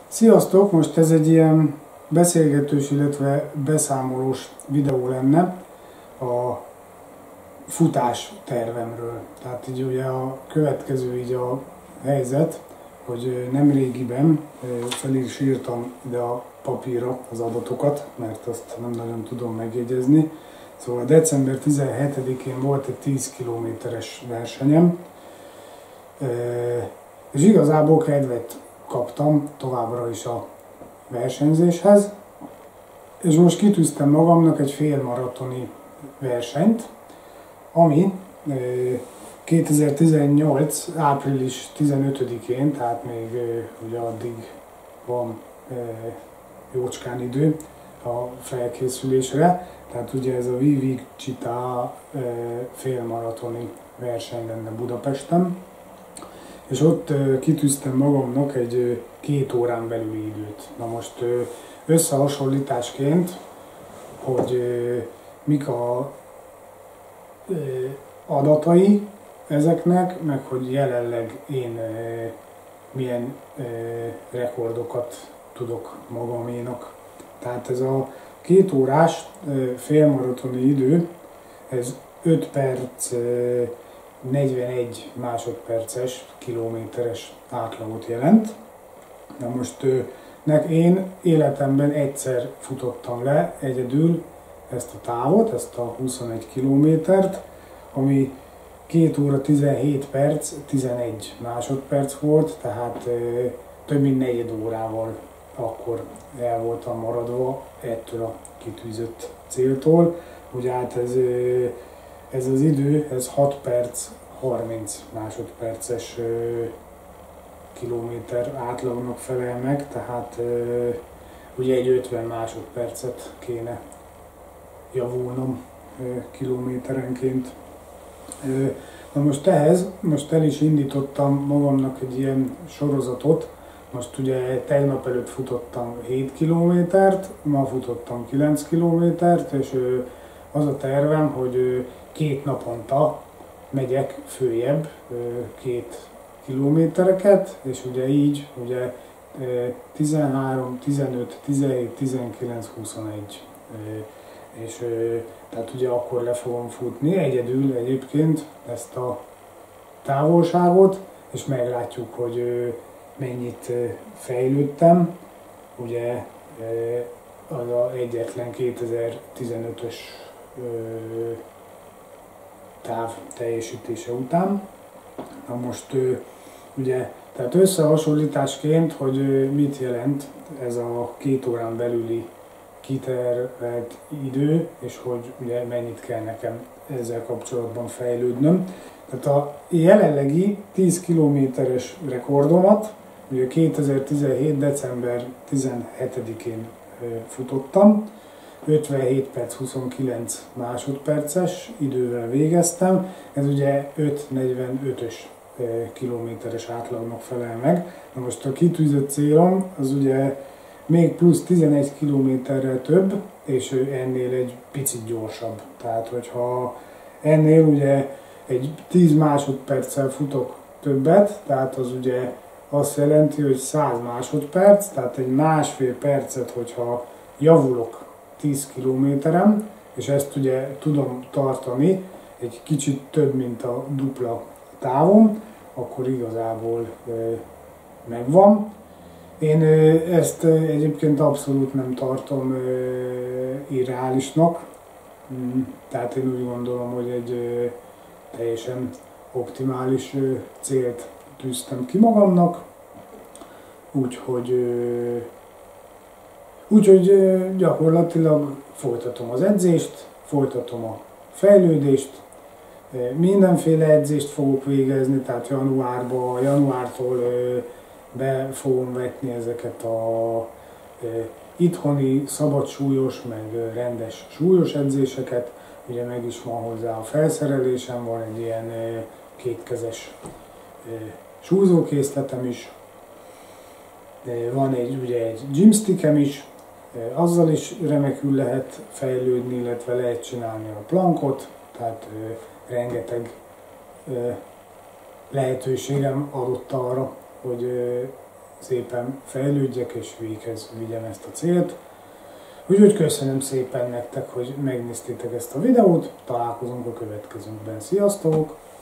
Sziasztok! Most ez egy ilyen beszélgetős, illetve beszámolós videó lenne a futás tervemről. Tehát így ugye a következő így a helyzet, hogy nemrégiben fel is írtam ide a papírra az adatokat, mert azt nem nagyon tudom megjegyezni. Szóval december 17-én volt egy 10 kilométeres versenyem, és igazából kedvet kaptam továbbra is a versenyzéshez, és most kitűztem magamnak egy félmaratoni versenyt, ami 2018. április 15-én, tehát még ugye addig van jócskán idő a felkészülésre, tehát ugye ez a Vivig-Chita félmaratoni verseny lenne Budapesten, és ott kitűztem magamnak egy 2 órán belüli időt. Na most összehasonlításként, hogy mik a adatai ezeknek, meg hogy jelenleg én milyen rekordokat tudok magaménak. Tehát ez a 2 órás félmaratoni idő, ez 5 perc 41 másodperces, kilométeres átlagot jelent. Na most én életemben egyszer futottam le egyedül ezt a távot, ezt a 21 kilométert, ami 2 óra 17 perc, 11 másodperc volt, tehát több mint negyed órával akkor el voltam maradva ettől a kitűzött céltól. Ugye hát ez az idő, ez 6 perc 30 másodperces kilométer átlagnak felel meg, tehát ugye egy 50 másodpercet kéne javulnom kilométerenként. Na most most el is indítottam magamnak egy ilyen sorozatot. Most ugye tegnap előtt futottam 7 kilométert, ma futottam 9 kilométert, és az a tervem, hogy 2 naponta megyek följebb 2 kilométereket, és ugye így ugye 13, 15, 17, 19, 21. És tehát ugye akkor le fogom futni egyedül egyébként ezt a távolságot, és meglátjuk, hogy mennyit fejlődtem. Ugye az a egyetlen 2015-ös táv teljesítése után. Na most ugye, tehát összehasonlításként, hogy mit jelent ez a 2 órán belüli kitervelt idő, és hogy ugye mennyit kell nekem ezzel kapcsolatban fejlődnöm. Tehát a jelenlegi 10 kilométeres rekordomat ugye 2017. december 17-én futottam, 57 perc 29 másodperces idővel végeztem, ez ugye 5:45-ös kilométeres átlagnak felel meg. Na most a kitűzött célom az ugye még plusz 11 kilométerrel több, és ennél egy picit gyorsabb. Tehát hogyha ennél ugye egy 10 másodperccel futok többet, tehát az ugye azt jelenti, hogy 100 másodperc, tehát egy másfél percet, hogyha javulok 10 kilométerem, és ezt ugye tudom tartani egy kicsit több, mint a dupla távon, akkor igazából megvan. Én ezt egyébként abszolút nem tartom irreálisnak, tehát én úgy gondolom, hogy egy teljesen optimális célt tűztem ki magamnak, úgyhogy gyakorlatilag folytatom az edzést, folytatom a fejlődést, mindenféle edzést fogok végezni, tehát januártól be fogom vetni ezeket a itthoni szabadsúlyos, meg rendes súlyos edzéseket. Ugye meg is van hozzá a felszerelésem, van egy ilyen kétkezes súlyzókészletem is, van ugye egy gymstickem is, azzal is remekül lehet fejlődni, illetve lehet csinálni a plankot, tehát rengeteg lehetőségem adott arra, hogy szépen fejlődjek és véghez vigyem ezt a célt. Úgyhogy köszönöm szépen nektek, hogy megnéztétek ezt a videót, találkozunk a következőkben. Sziasztok!